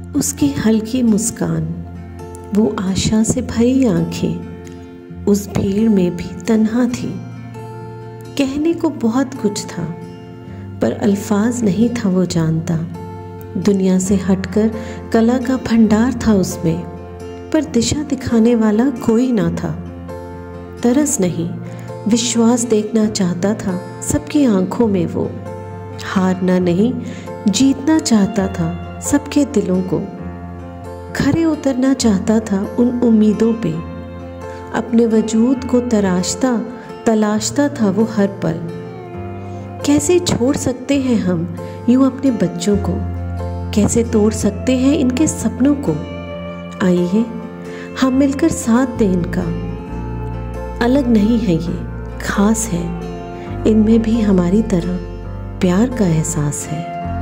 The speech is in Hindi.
उसकी हल्की मुस्कान, वो आशा से भरी आंखें उस भीड़ में भी तन्हा थी। कहने को बहुत कुछ था पर अल्फाज नहीं था वो जानता। दुनिया से हटकर कला का भंडार था उसमें, पर दिशा दिखाने वाला कोई ना था। तरस नहीं, विश्वास देखना चाहता था सबकी आंखों में वो। हारना नहीं, जीतना चाहता था सबके दिलों को। खरे उतरना चाहता था उन उम्मीदों पे। अपने वजूद को तलाशता था वो हर पल। कैसे छोड़ सकते हैं हम यूं अपने बच्चों को, कैसे तोड़ सकते हैं इनके सपनों को। आइए हम मिलकर साथ दें इनका। अलग नहीं है ये, खास है, इनमें भी हमारी तरह प्यार का एहसास है।